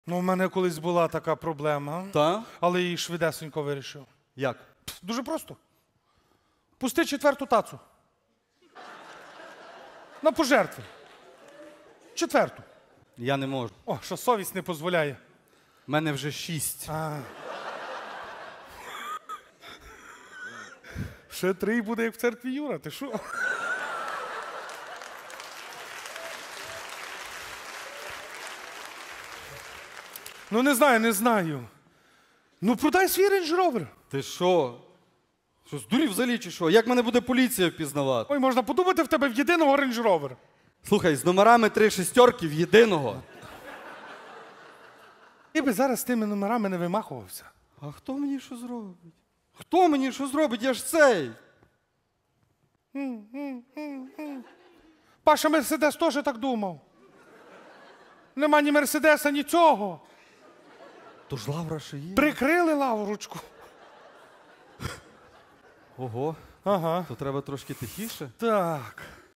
Ну, у мене колись була така проблема, Та? але її швидесенько вирішив. Як? Дуже просто. Пусти четверту тацу. На пожертви. Четверту. Я не можу. О, що совість не дозволяє. У мене вже 6. Ще 3 буде, як в церкві Юра, ти що? Ну, не знаю. Ну, продай свій Range Rover. Ти що? Що, здурів взагалі чи що? Як мене буде поліція впізнавати? Ой, можна подумати, в тебе в єдиного Range Rover. Слухай, з номерами 3 шестерки в єдиного. Ти би зараз з тими номерами не вимахувався. А хто мені що зробить? Хто мені що зробить? Я ж цей. Паша Мерседес теж так думав. Нема ні Мерседеса, ні цього. То ж Лавра ще є. Прикрили лаврочку. Ого, Ага. то треба трошки тихіше. Так.